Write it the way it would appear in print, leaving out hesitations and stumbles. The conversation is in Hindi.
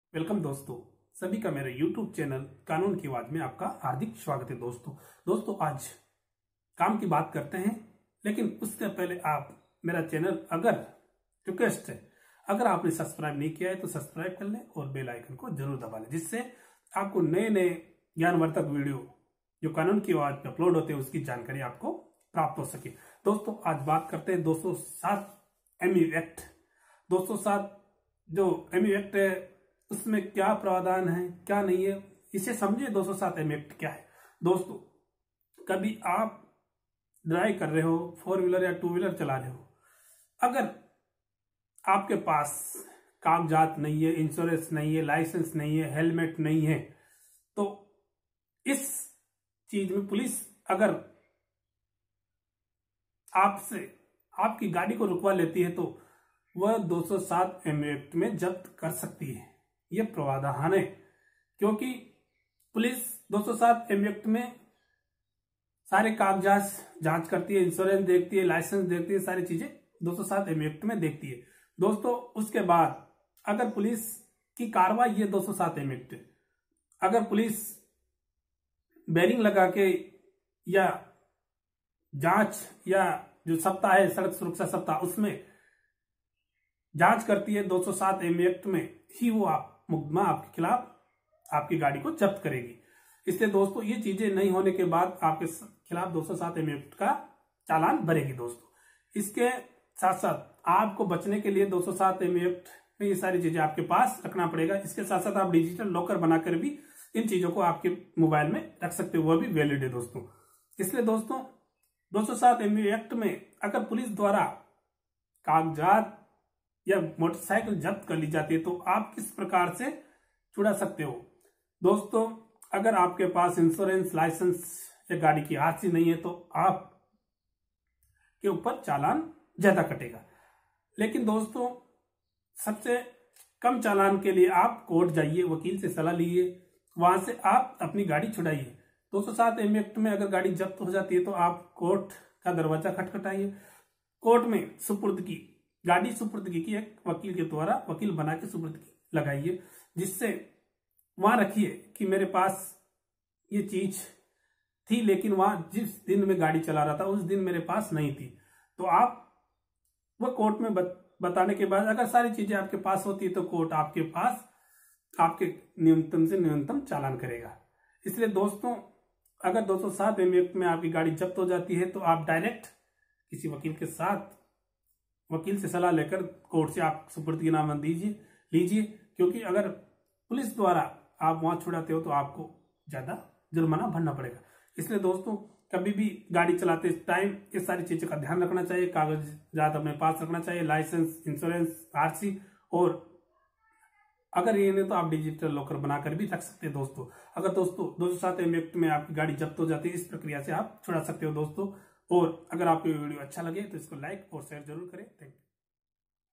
वेलकम दोस्तों, सभी का मेरे YouTube चैनल कानून की आवाज में आपका हार्दिक स्वागत है। दोस्तों आज काम की बात करते हैं, लेकिन उससे पहले आप मेरा चैनल रिक्वेस्ट है, अगर आपने सब्सक्राइब नहीं किया है तो सब्सक्राइब कर लें और बेल आइकन को जरूर दबा लें, जिससे आपको नए नए ज्ञानवर्धक वीडियो जो कानून की आवाज पे अपलोड होते हैं उसकी जानकारी आपको प्राप्त हो सके। दोस्तों आज बात करते हैं 207 MU एक्ट। 207 जो MU एक्ट है उसमें क्या प्रावधान है क्या नहीं है, इसे समझिए। 207 MU एक्ट क्या है दोस्तों। कभी आप ड्राइव कर रहे हो, 4 व्हीलर या 2 व्हीलर चला रहे हो, अगर आपके पास कागजात नहीं है, इंश्योरेंस नहीं है, लाइसेंस नहीं है, हेलमेट नहीं है, तो इस चीज में पुलिस अगर आपसे आपकी गाड़ी को रुकवा लेती है तो वह 207 MU एक्ट में जब्त कर सकती है। यह प्रावधान है, क्योंकि पुलिस 207 MU एक्ट में सारे कागजात जांच करती है, इंश्योरेंस देखती है, लाइसेंस देखती है, सारी चीजें 207 MU एक्ट में देखती है दोस्तों। उसके बाद अगर पुलिस की कार्रवाई ये 207 MU एक्ट, अगर पुलिस बैरिंग लगा के या जांच या जो सप्ताह है सड़क सुरक्षा सप्ताह उसमें जांच करती है 207 MU एक्ट में ही वो मुकदमा आपके खिलाफ आपकी गाड़ी को जब्त करेगी। इसलिए दोस्तों ये चीजें नहीं होने के बाद आपके खिलाफ 207 MU एक्ट का चालान भरेगी दोस्तों। इसके साथ साथ आपको बचने के लिए 207 MU एक्ट में ये सारी चीजें आपके पास रखना पड़ेगा। इसके साथ साथ आप डिजिटल लॉकर बनाकर भी इन चीजों को आपके मोबाइल में रख सकते हो, वह भी वैलिड है दोस्तों। इसलिए दोस्तों 207 MU एक्ट में अगर पुलिस द्वारा कागजात या मोटरसाइकिल जब्त कर ली जाती है तो आप किस प्रकार से छुड़ा सकते हो दोस्तों। अगर आपके पास इंश्योरेंस, लाइसेंस या गाड़ी की आरसी नहीं है तो आप के ऊपर चालान ज्यादा कटेगा। लेकिन दोस्तों सबसे कम चालान के लिए आप कोर्ट जाइए, वकील से सलाह लीजिए, वहां से आप अपनी गाड़ी छुड़ाइए। 207 MU एक्ट में अगर गाड़ी जब्त हो जाती है तो आप कोर्ट का दरवाजा खटखटाइए, कोर्ट में गाड़ी सुपुर्दगी की एक वकील के द्वारा वकील बना के सुपुर्दगी लगाइए, जिससे वहां रखिए कि मेरे पास ये चीज थी, लेकिन वहां जिस दिन में गाड़ी चला रहा था उस दिन मेरे पास नहीं थी। तो आप वह कोर्ट में बताने के बाद अगर सारी चीजें आपके पास होती है तो कोर्ट आपके पास आपके न्यूनतम से न्यूनतम चालान करेगा। इसलिए दोस्तों अगर 207 MU एक्ट में आपकी गाड़ी जब्त हो जाती है तो आप डायरेक्ट किसी वकील से सलाह लेकर कोर्ट से आप सुपुर्दगी नामा लीजिए, क्योंकि अगर पुलिस द्वारा आप वहां छुड़ाते हो तो आपको ज्यादा जुर्माना भरना पड़ेगा। इसलिए दोस्तों कभी भी गाड़ी चलाते टाइम इस सारी चीजों का ध्यान रखना चाहिए। कागजात अपने पास रखना चाहिए, लाइसेंस, इंश्योरेंस, आरसी, और अगर ये नहीं तो आप डिजिटल लॉकर बनाकर भी रख सकते हैं दोस्तों। अगर दोस्तों 207 MU एक्ट में आपकी गाड़ी जब्त हो जाती है, इस प्रक्रिया से आप छुड़ा सकते हो दोस्तों। और अगर आपको ये वीडियो अच्छा लगे तो इसको लाइक और शेयर जरूर करें। Thank you.